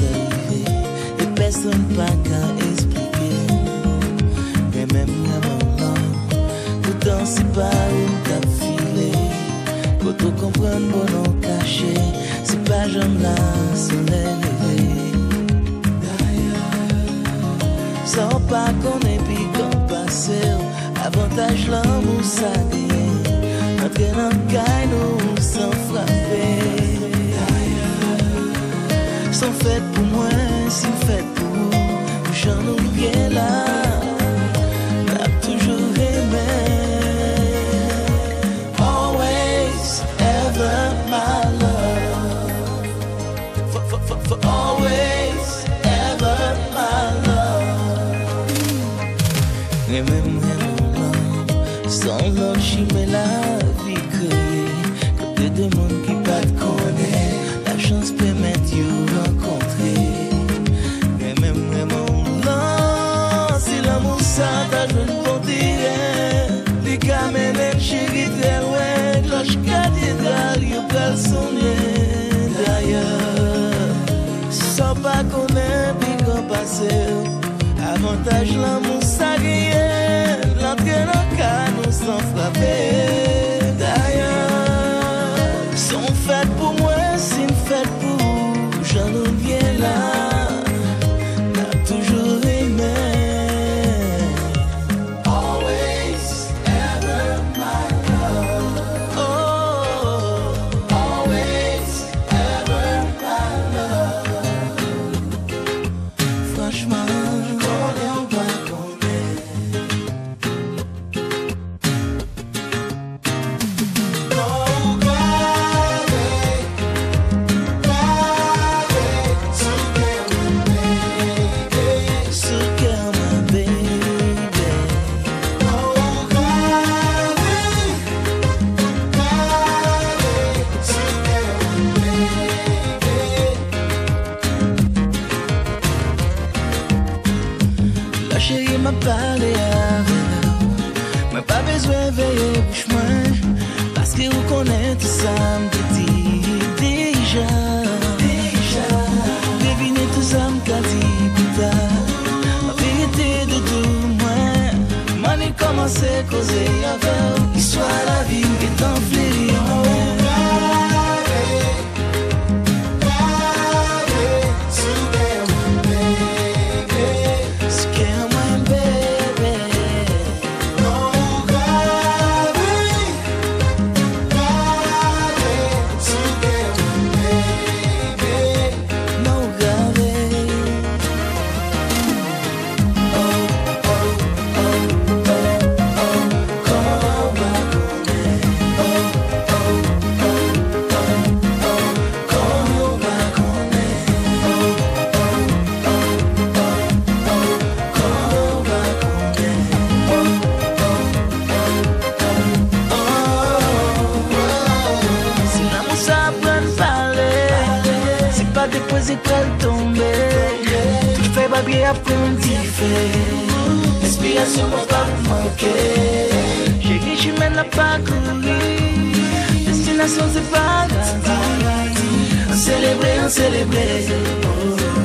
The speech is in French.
arrivé et personne pas qu'à expliquer. Mais même là, pourtant c'est pas où t'as filé. Quand tu comprends bon non caché, c'est pas jamais là, soleil levé. Sans pas qu'on ait puis qu'on passe, avantage l'amour ça gagne. Entrer dans le caille nous sans frapper. Sont faites pour moi, si faites pour vous, j'en oublié là, m'a toujours aimé. Always, ever my love. For always, ever my love. Et même sans l'autre, j'y mets la vie créée. Côté de monde qui pas te connaît, la chance permet de rencontrer. Et même vraiment là, si l'amour ça t'a joué de bon dire, les camélènes chéris très loin, cloche cathédrale, y'a pas le sonner. D'ailleurs, sans pas connaître, puis qu'on passe, avantage l'amour ça gagne. L'entrée dans le cas nous sans frapper. D'ailleurs, sont faites pour moi, c'est une fête pour vous. J'en oublié là, n'a toujours aimé. Always, ever my love. Oh, always, ever my love. Franchement, connais ou pas connais. La chérie m'a parlé avec, m'a pas besoin de veiller bouche moi, parce que vous connaissez tout ça, me dit déjà. Devinez tout ça, me dit plus tard. La vérité de tout moi, m'en est commencé à causer avec, l'histoire la vie est enflée en moi. Déposer qu'elle tomber, tout fait pas bien apprendre d'y faire. L'inspiration m'a pas manqué. J'ai dit je mène la pas courir. Destination c'est pas grave. On célébrer, on célébrer.